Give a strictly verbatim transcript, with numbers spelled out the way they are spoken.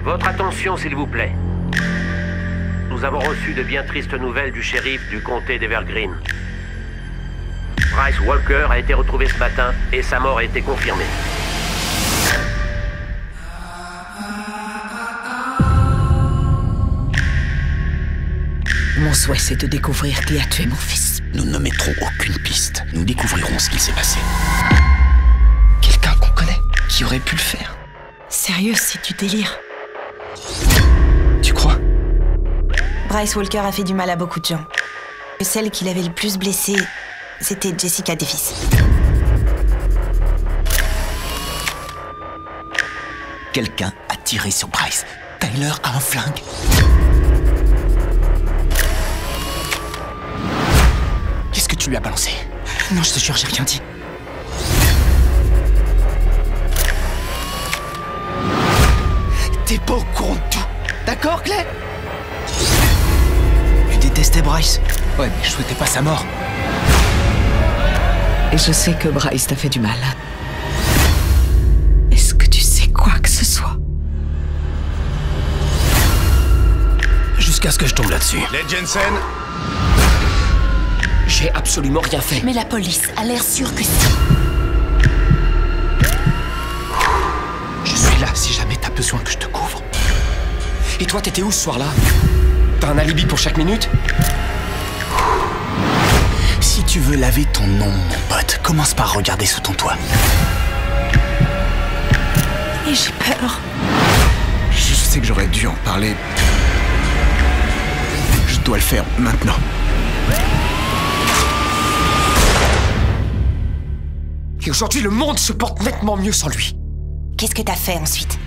Votre attention, s'il vous plaît. Nous avons reçu de bien tristes nouvelles du shérif du comté d'Evergreen. Bryce Walker a été retrouvé ce matin et sa mort a été confirmée. Mon souhait, c'est de découvrir qui a tué mon fils. Nous ne mettrons aucune piste. Nous découvrirons ce qu'il s'est passé. Quelqu'un qu'on connaît, qui aurait pu le faire. Sérieux, c'est du délire. Tu crois? Bryce Walker a fait du mal à beaucoup de gens. Celle qui l'avait le plus blessée, c'était Jessica Davis. Quelqu'un a tiré sur Bryce. Tyler a un flingue. Qu'est-ce que tu lui as balancé? Non, je te jure, j'ai rien dit. T'es pas au courant de tout. D'accord, Clay? Tu détestais Bryce. Ouais, mais je souhaitais pas sa mort. Et je sais que Bryce t'a fait du mal. Est-ce que tu sais quoi que ce soit? Jusqu'à ce que je tombe là-dessus. Les Jensen. J'ai absolument rien fait. Mais la police a l'air sûre que si. Je suis là si jamais t'as besoin que je te couvre. Et toi, t'étais où ce soir-là? T'as un alibi pour chaque minute? Si tu veux laver ton nom, mon pote, commence par regarder sous ton toit. Et j'ai peur. Je sais que j'aurais dû en parler. Je dois le faire maintenant. Et aujourd'hui, le monde se porte nettement mieux sans lui. Qu'est-ce que t'as fait ensuite?